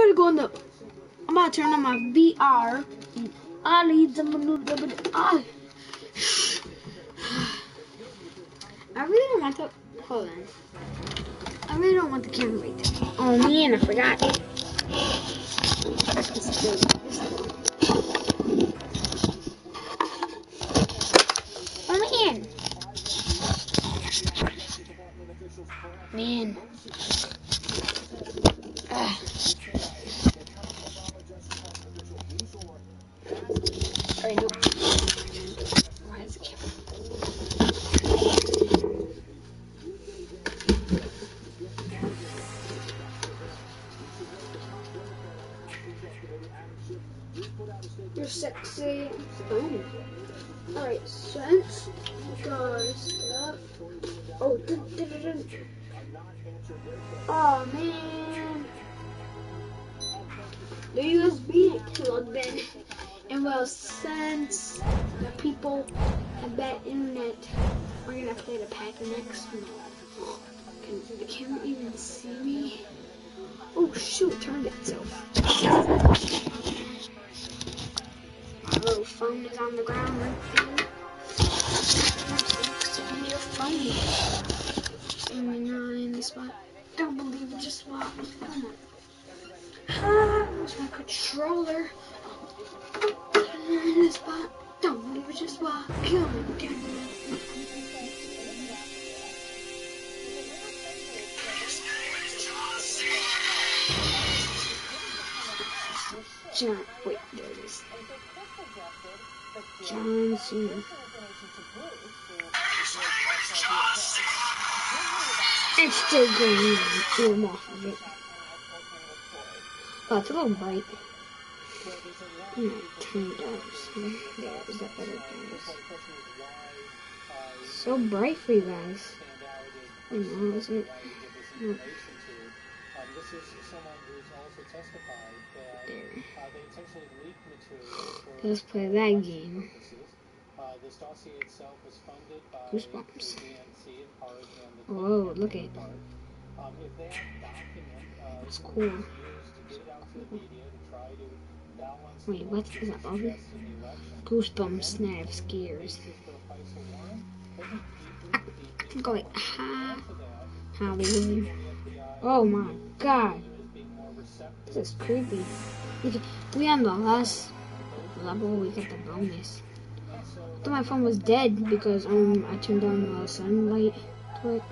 about to go in the. I'm about to turn on my VR. I need some. I really don't want to. Hold on. I really don't want the camera right there. Oh man, I forgot. Oh man. Man. Alright, no. Why is the camera? You're sexy. Oh. Alright, sense. Guys, up. Oh, oh man. The USB plugged in. And well, since the people have bad internet, we're gonna play the pack next. Can the camera even see me? Oh shoot, it turned itself. My little phone is on the ground right there. Your phone. In the spot. Don't believe it just walked. Come on. Where's my controller? In the spot. Don't believe it just walked. Come on. John, wait, there it is. John Cena. It's still going on. I'm off of it. Oh, it's a little bright. I'm gonna turn it down. There, is that better? So bright for you guys. I know, isn't it? No. There. Let's play that game. Goosebumps. Whoa, look at it. It's cool. Wait, what is that bubble? Goosebumps, snap, scares. I can go like, hallelujah. Oh my god. This is creepy. We on the last level, we get the bonus. I thought my phone was dead because I turned on the sunlight to it.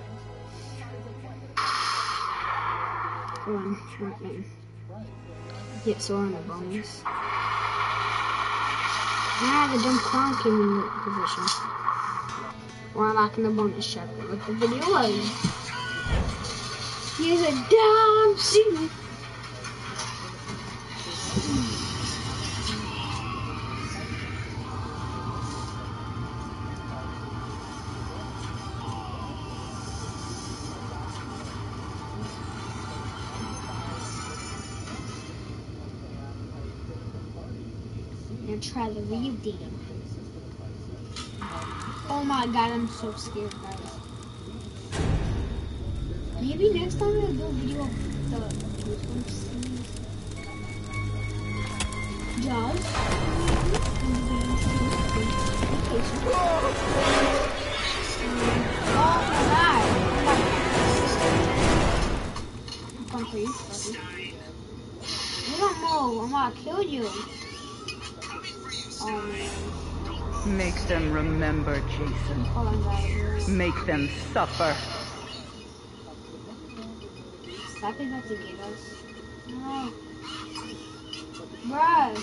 Hold on, okay. Yeah, so we're on the bonus. The dumb clown came in the position. We're unlocking the bonus chapter. What the video was. He's a dumb secret. And try the real deal. Oh my god, I'm so scared, guys. Maybe next time I'll do a video of the Goosebumps scenes. Jaws. Oh my god. I'm coming for you, buddy. You don't know, I'm gonna kill you. Oh man. Make them remember, Jason. Hold on, guys. Make them suffer. Stop it, not to get us. No. Bruh.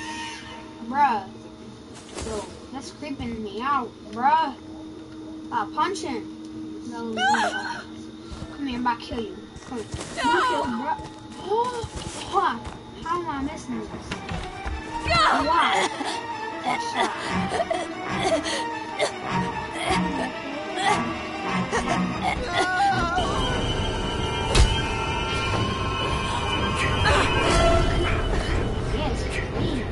Yo, that's creeping me out, bruh. Punch him. No. Come here, I'm about to kill you. Come here. No. Bruh. Oh, how am I missing this? Why? That shot. Yes, please.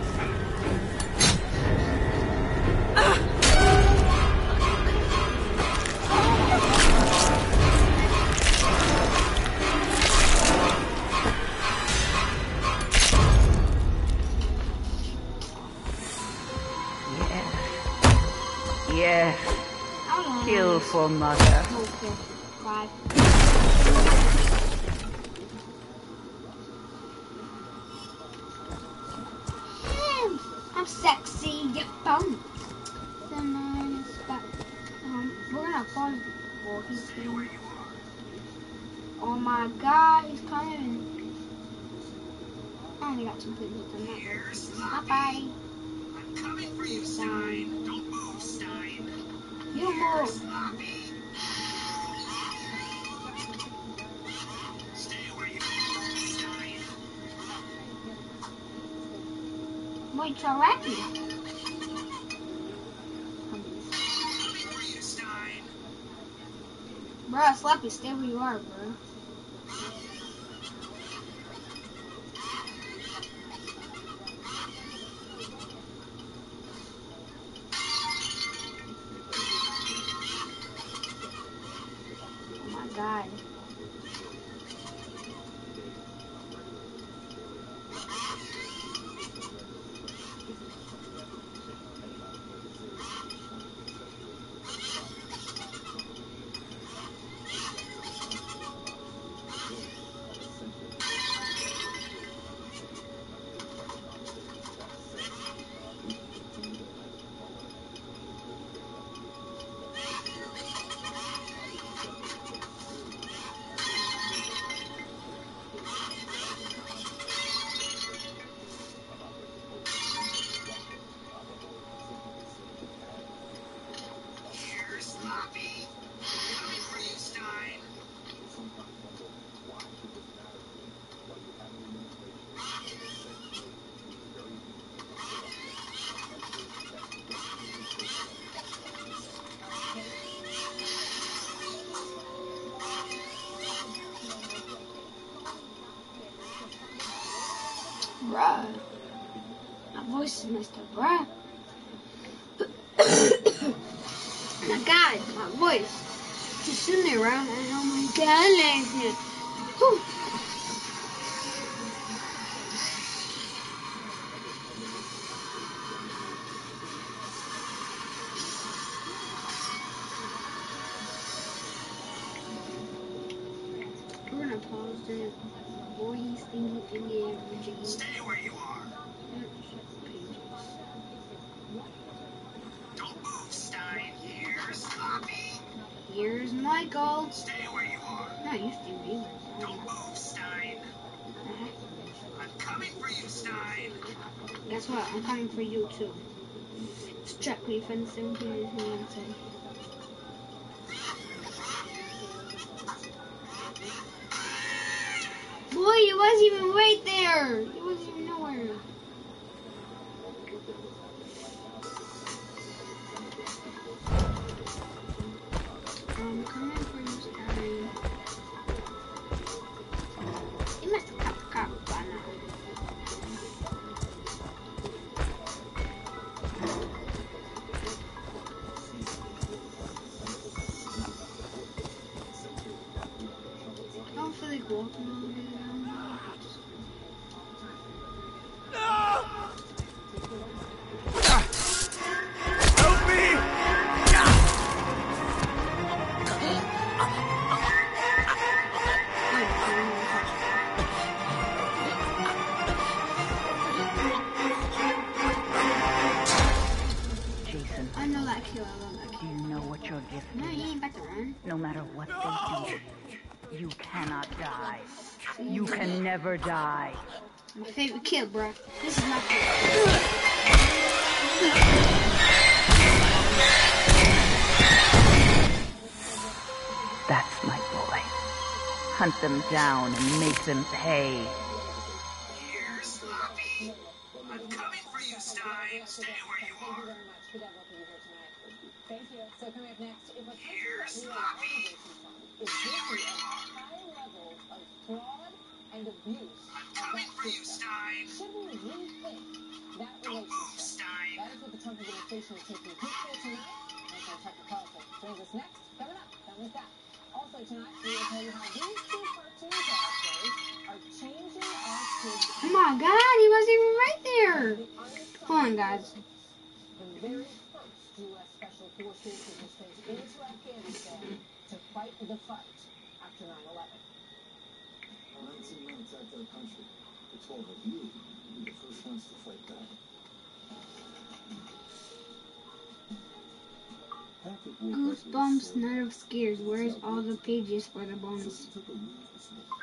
Yes. I don't know. Kill for mother. Okay. Bye. I'm sexy. You phone. We're gonna pause. Oh, he's here. Oh my God, he's coming. I only got 2 people to that. Bye bye. I'm coming for you, Stein. Don't move, Stein. You move. Stay where you are, Stein. Wait, Charaki. Coming for you, Stein. Bruh, Slappy, stay where you are, bruh. Oh my God. Here's Sloppy. Coming for you, Stein. Bruh. My voice is messed up, bruh. My God, my voice. Just sitting there around and oh my God, like it. Whew. We're gonna pause it. Boy, he's thingy emoji. Stay where you are. Pages. Don't move, Stein. Here's Sloppy. Here's Michael. Stay where you are. No, you stay either. Don't move, Stein. I'm coming for you, Stein. Guess what? I'm coming for you too. Strap me from 17 is inside. Boy, he wasn't even right there. He wasn't even nowhere. I'm coming for you, Stein. He must have got the cop by now. I don't feel like walking all the way down there. Help me! Jason, I know that kill. I love that do kill. you know what your gift No, is? you ain't about to run. No matter what they do, you cannot die. You can never die. My favorite kill, bro. This is my favorite. That's my boy. Hunt them down and make them pay. Here's Sloppy. I'm coming for you, Stein. Stay where you are. Thank you. So coming up next, if a Here's country Sloppy. Stay where you are. high levels of fraud and abuse, I'm coming for you, Stein. should we rethink that Don't move, relationship? Stein. That is what the Trump administration is taking heat for tonight. And Tucker Carlson joins us next. Coming up, don't miss that. Also tonight, we will tell you how these two cartoon characters are changing our kids' Oh my God, he wasn't even right there. Hold on, guys. the very first U.S. special force forces will stay into Afghanistan to fight the fight after 9/11. 19 men attacked our country. The 12 of you will be the first ones to fight back. Patrick woke up with a Goosebumps, sword. Night of Scares. Where's all the pages for the So bonus? he took a leave this morning.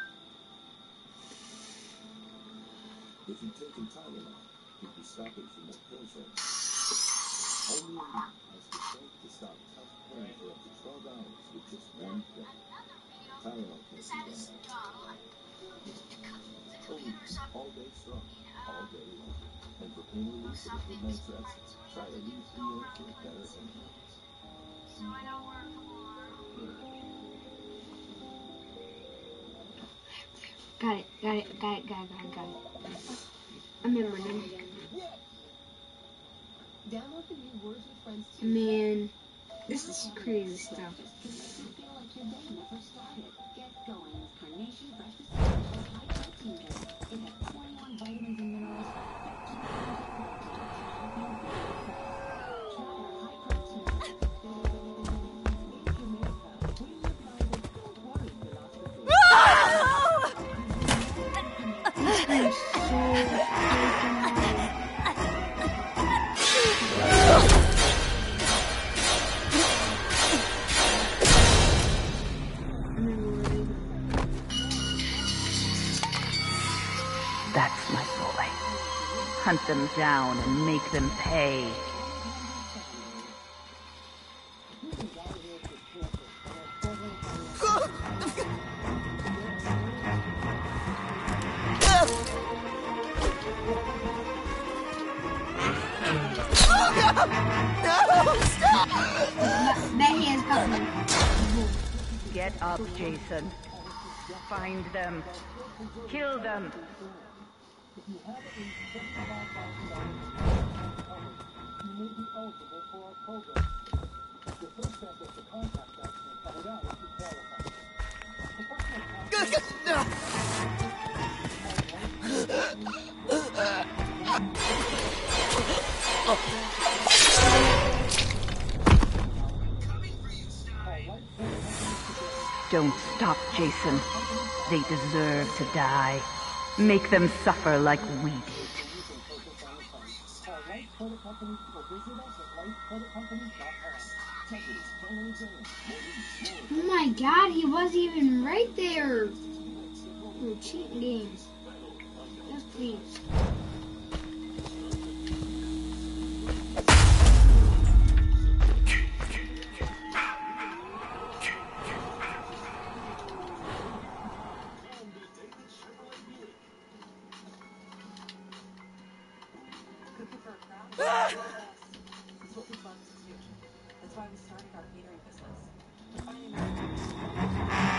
If he'd taken Tylenol, he'd be stopping from that pill fight. Only a leaf has the strength to stop tough pain for up to 12 hours with just one pill. Tylenol can't do that. Always, all day strong, all day long. And for pain relief and good night's rest, try a leaf EM for better symptoms. So I don't work more. Got it. I remember them. Download the new Words with Friends Man, this is crazy stuff. feel like your day never started. Get going with Carnation Fresh Essentials High Protein Drink. It has 21 vitamins and minerals that keep you Try our high protein drink. Make Jamaica. Clean your closet. Don't worry, you lost the food. This game's so freaking hard. That's my boy. Hunt them down and make them pay. Bet he has got me. Get up, Jason. Find them. Kill them. You may be eligible for our program. The first step is to contact us and find out if you qualify. Don't stop, Jason. They deserve to die. Make them suffer like we did. Oh my god, he wasn't even right there. Oh, cheat games. Yes, please. That's what we love to do. That's why we started our catering business. Finding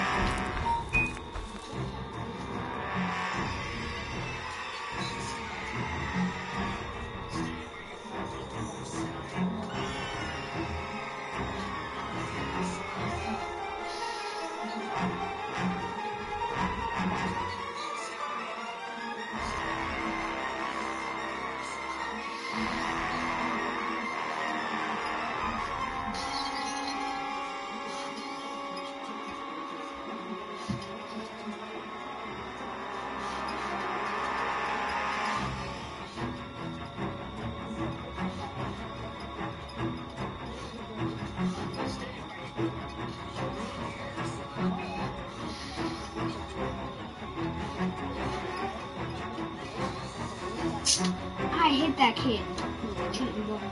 I hate that kid. Cheating boy.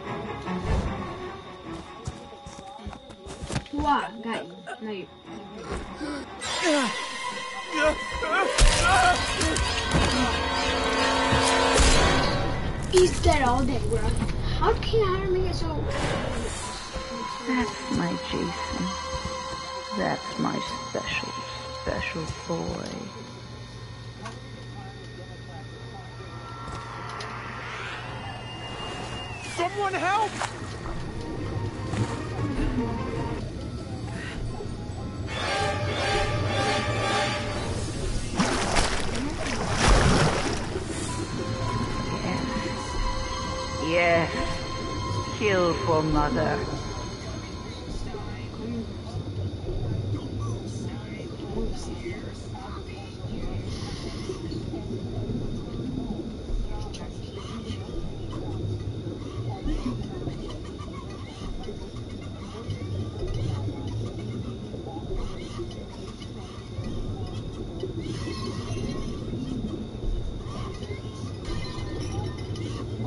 What? Got you. No, you. He's dead all day, bro. How can I make it so? That's my Jason. That's my special, special boy. Someone help! Yes. Kill for mother.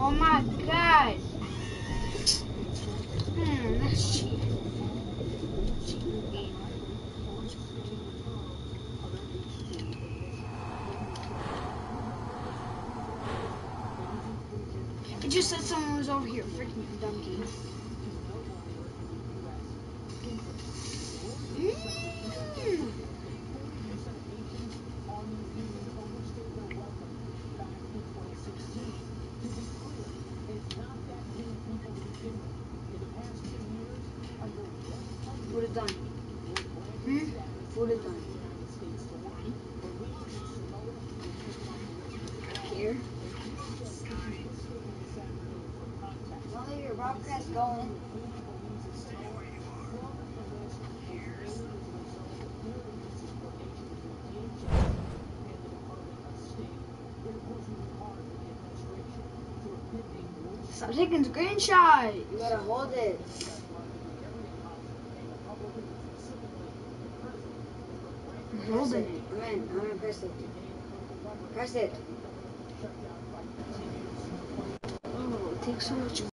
Oh my god. That's cheating. Cheating game. It just said someone was over here. Freaking donkey. What is done? What is done? Here. Well, your broadcast going. Stop taking screenshots. You gotta hold it. I'm holding it. I'm gonna press it. Press it. Oh, it takes so much